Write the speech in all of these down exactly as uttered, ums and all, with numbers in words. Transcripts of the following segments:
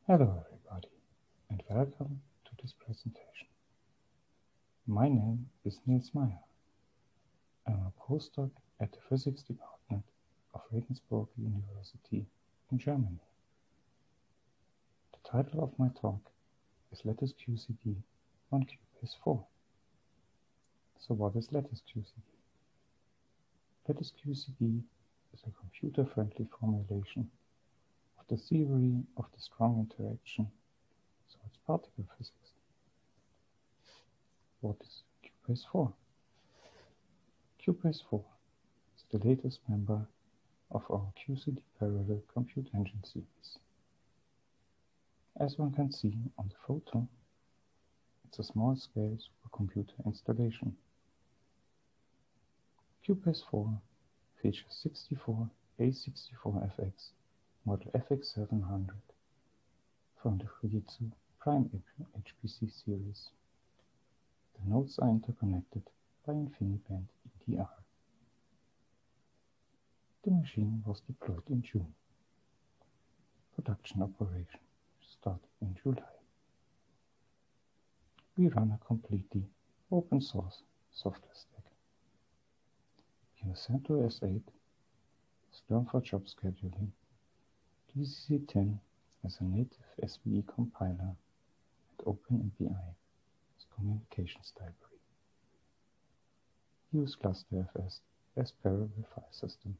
Hello everybody, and welcome to this presentation. My name is Niels Meyer. I'm a postdoc at the Physics Department of Regensburg University in Germany. The title of my talk is Lattice Q C D on QPACE four. So what is Lattice Q C D? Lattice Q C D is a computer-friendly formulation of the theory of the strong interaction, so it's particle physics. What is QPACE four? QPACE four is the latest member of our Q C D parallel compute engine series. As one can see on the photo, it's a small-scale supercomputer installation. QPACE four features sixty-four A sixty-four F X model F X seven hundred from the Fujitsu Prime H P C series. The nodes are interconnected by InfiniBand E D R. The machine was deployed in June. Production operation started in July. We run a completely open source software stack. We use CentOS eight, Slurm for job scheduling, G C C ten as a native S V E compiler, and OpenMPI as communications library. We use ClusterFS as parallel file system.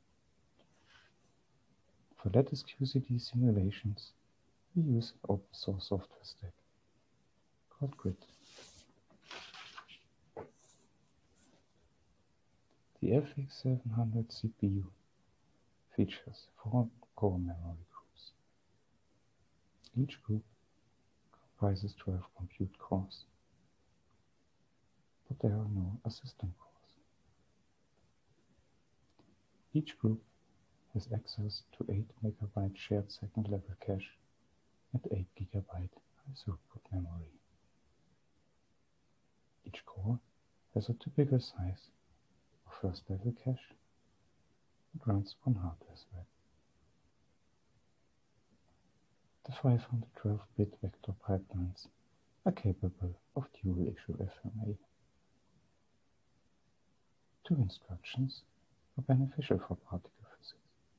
For Lattice Q C D simulations, we use an open source software stack called Grid. The F X seven hundred C P U features four core memory groups. Each group comprises twelve compute cores, but there are no assistant cores. Each group has access to eight megabyte shared second level cache and eight gigabyte high throughput memory. Each core has a typical size of first level cache and runs on hardware thread. The five hundred twelve bit vector pipelines are capable of dual issue F M A. Two instructions are beneficial for particle physics.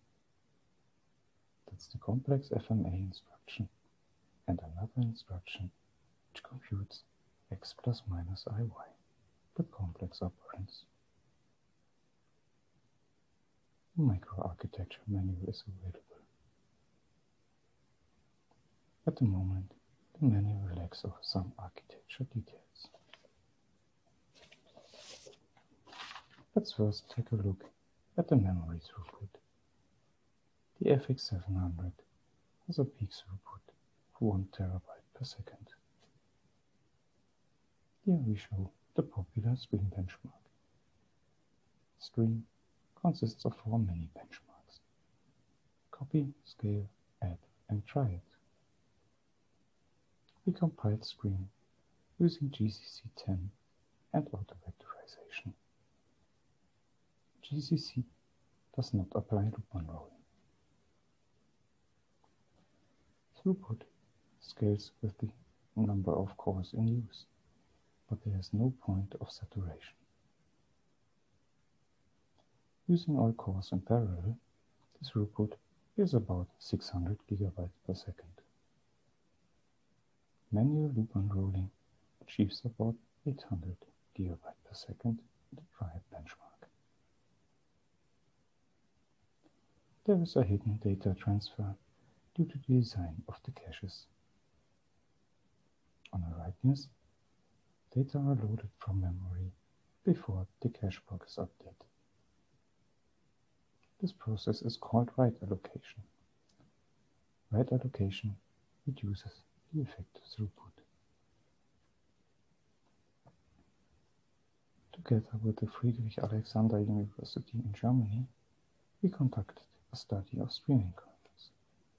That's the complex F M A instruction and another instruction which computes x plus minus I y with complex operands. A microarchitecture manual is available. At the moment, the manual lacks of some architecture details. Let's first take a look at the memory throughput. The F X seven hundred has a peak throughput of one terabyte per second. Here we show the popular Stream benchmark. Stream consists of four mini benchmarks: copy, scale, add, and try it. We compiled Stream using G C C ten and auto-vectorization. G C C does not apply loop unrolling. Throughput scales with the number of cores in use, but there is no point of saturation. Using all cores in parallel, the throughput is about six hundred gigabytes per second. Manual loop unrolling achieves about eight hundred gigabytes per second in the triad benchmark. There is a hidden data transfer due to the design of the caches. On a write-ness, data are loaded from memory before the cache block is updated. This process is called write allocation. Write allocation reduces the effective throughput. Together with the Friedrich Alexander University in Germany, we conducted a study of streaming kernels.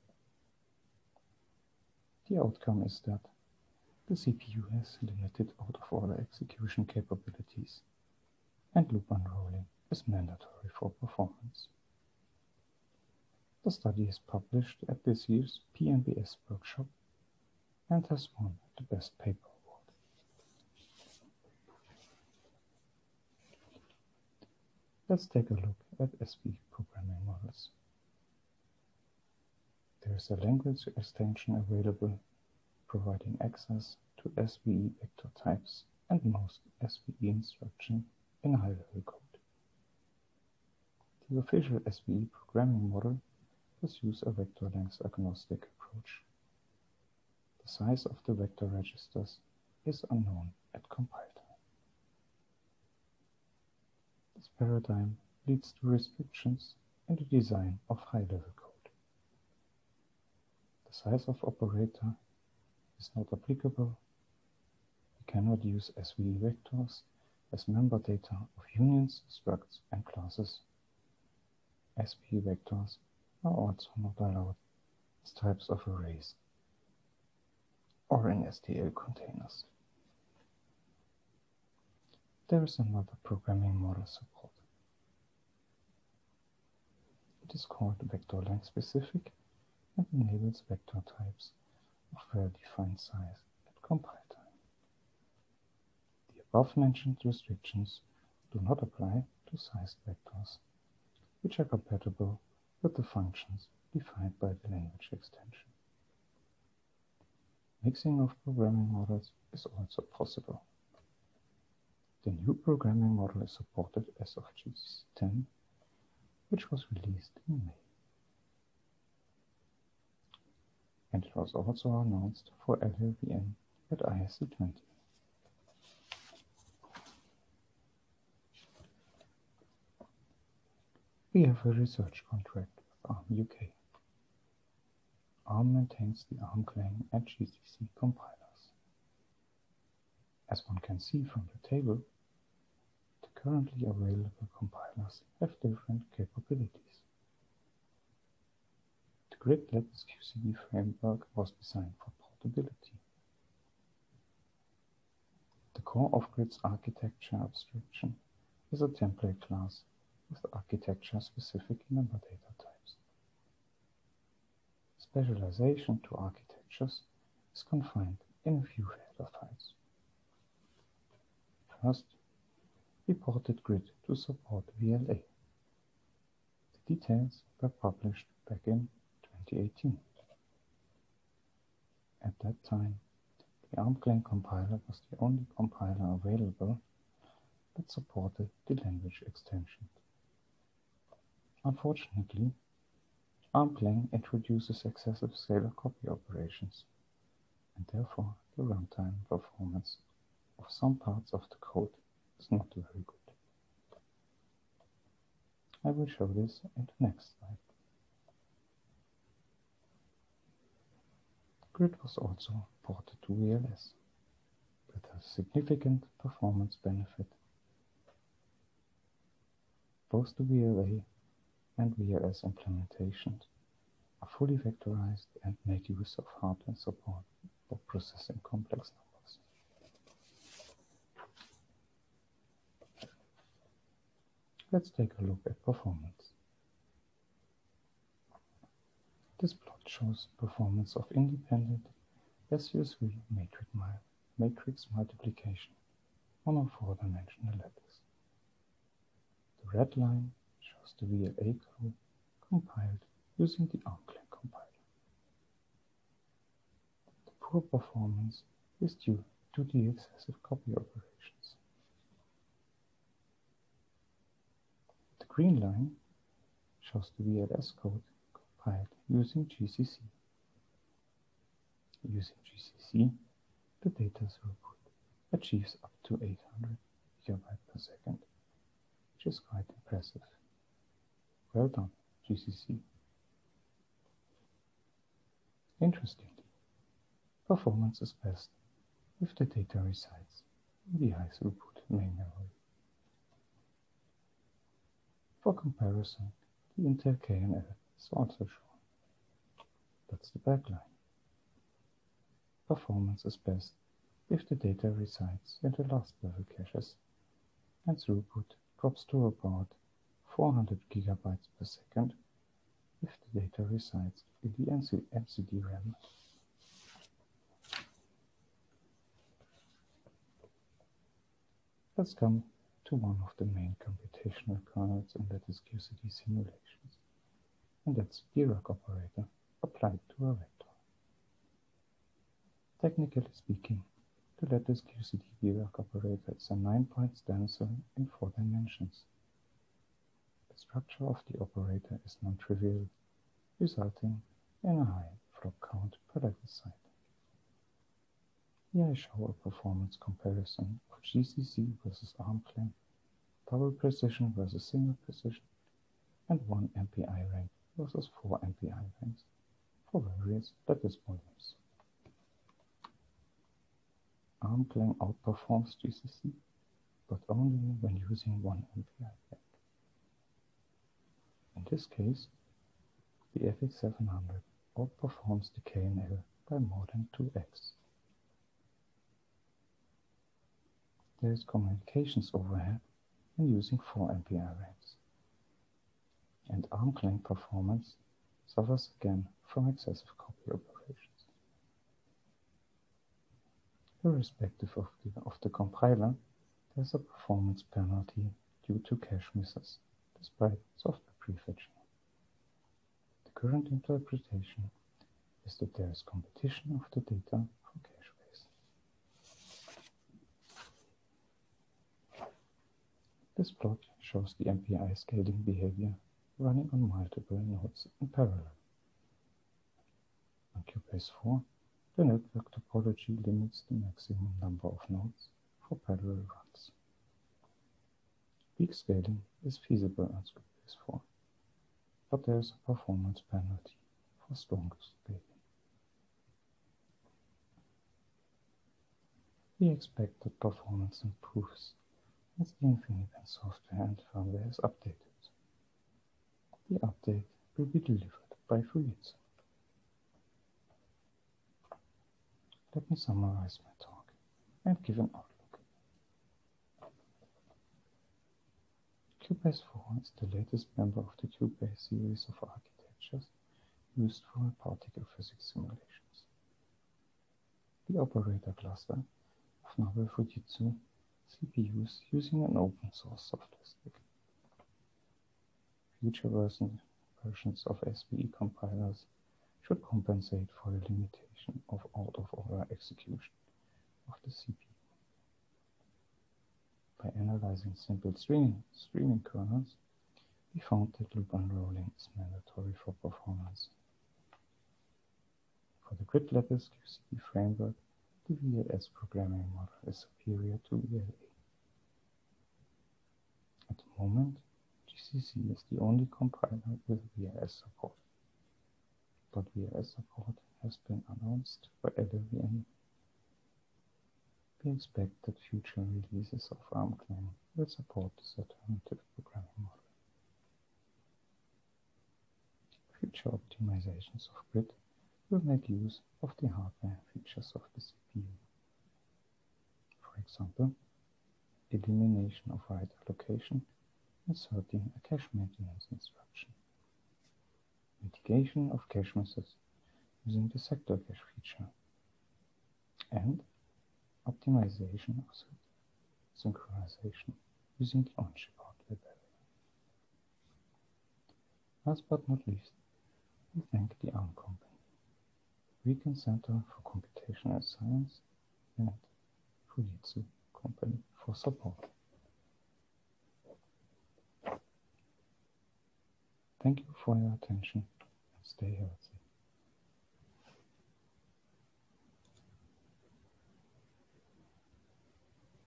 The outcome is that the C P U has limited out-of-order execution capabilities, and loop unrolling is mandatory for performance. The study is published at this year's P N B S workshop and has won the Best Paper Award. Let's take a look at S V E programming models. There is a language extension available providing access to S V E vector types and most S V E instruction in high-level code. The official S V E programming model pursues a vector length agnostic approach. The size of the vector registers is unknown at compile time. This paradigm leads to restrictions in the design of high-level code. The size of operator is not applicable. We cannot use S V E vectors as member data of unions, structs, and classes. S V E vectors are also not allowed as types of arrays or in S T L containers. There is another programming model support. It is called vector length specific and enables vector types of well-defined size at compile time. The above-mentioned restrictions do not apply to sized vectors, which are compatible with the functions defined by the language extension. Mixing of programming models is also possible. The new programming model is supported as of G C C ten, which was released in May. And it was also announced for L L V M at I S C twenty. We have a research contract with ARM U K. ARM maintains the ARMClang and G C C compilers. As one can see from the table, the currently available compilers have different capabilities. The Gridlet Q C D framework was designed for portability. The core of Grid's architecture abstraction is a template class with architecture-specific member data types. Specialization to architectures is confined in a few header files. First, we ported Grid to support V L A. The details were published back in twenty eighteen. At that time, the ARMClang compiler was the only compiler available that supported the language extension. Unfortunately, ARMClang introduces excessive scalar copy operations, and therefore the runtime performance of some parts of the code is not very good. I will show this in the next slide. Grid was also ported to V L S with a significant performance benefit. Both the V L A and V L S implementations are fully vectorized and make use of hardware support for processing complex numbers. Let's take a look at performance. This plot shows performance of independent S U S V matrix, matrix multiplication on a four-dimensional lattice. The red line shows the V L A code compiled using the ARMClang compiler. The poor performance is due to the excessive copy operations. The green line shows the V L S code compiled using G C C. Using G C C, the data throughput achieves up to eight hundred gigabytes per second, which is quite impressive. Well done, G C C. Interestingly, performance is best if the data resides in the high throughput main memory. For comparison, the Intel K N L is also shown. That's the backline. Performance is best if the data resides in the last level caches and throughput drops to about four hundred gigabytes per second if the data resides in the M C D RAM. let's come to one of the main computational kernels in lattice-Q C D simulations, and that's Dirac operator applied to a vector. Technically speaking, the lattice-Q C D Dirac operator is a nine-point stencil in four dimensions. The structure of the operator is non-trivial, resulting in a high flop count per lattice site. Here I show a performance comparison of G C C versus ARM-Clang, double precision versus single precision, and one M P I rank versus four M P I ranks for various lattice volumes. ARM-Clang outperforms G C C, but only when using one M P I rank. In this case, the F X seven hundred outperforms the K N L by more than two x. There is communications overhead when using four M P I ranks, and ARM-Clang performance suffers again from excessive copy operations. Irrespective of the, of the compiler, there is a performance penalty due to cache misses, despite software prefetching. The current interpretation is that there is competition of the data for cache space. This plot shows the M P I scaling behavior running on multiple nodes in parallel. On QPace four, the network topology limits the maximum number of nodes for parallel runs. Peak scaling is feasible on QPace four, but there is a performance penalty for stronger scaling. We expect that performance improves as the InfiniBand software and firmware is updated. The update will be delivered by Fujitsu. Let me summarize my talk and give an outlook. QPace four is the latest member of the QPace series of architectures used for particle physics simulations. The operator cluster of novel Fujitsu C P Us using an open source software stack. Future version, versions of S V E compilers should compensate for the limitation of out-of-order execution of the C P U. By analyzing simple streaming, streaming kernels, we found that loop unrolling is mandatory for performance. For the grid lattice Q C D framework, the V L S programming model is superior to V L A. At the moment, G C C is the only compiler with V L S support, but V L S support has been announced by L L V M. We expect that future releases of ARM-Clang will support this alternative programming model. Future optimizations of grid will make use of the hardware features of the C P U. For example, elimination of write allocation, inserting a cache maintenance instruction, mitigation of cache misses using the sector cache feature, and optimization of synchronization using the on-chip hardware barrier. Last but not least, we thank the ARM Company, Riken Center for Computational Science, and Fujitsu Company for support. Thank you for your attention and stay healthy.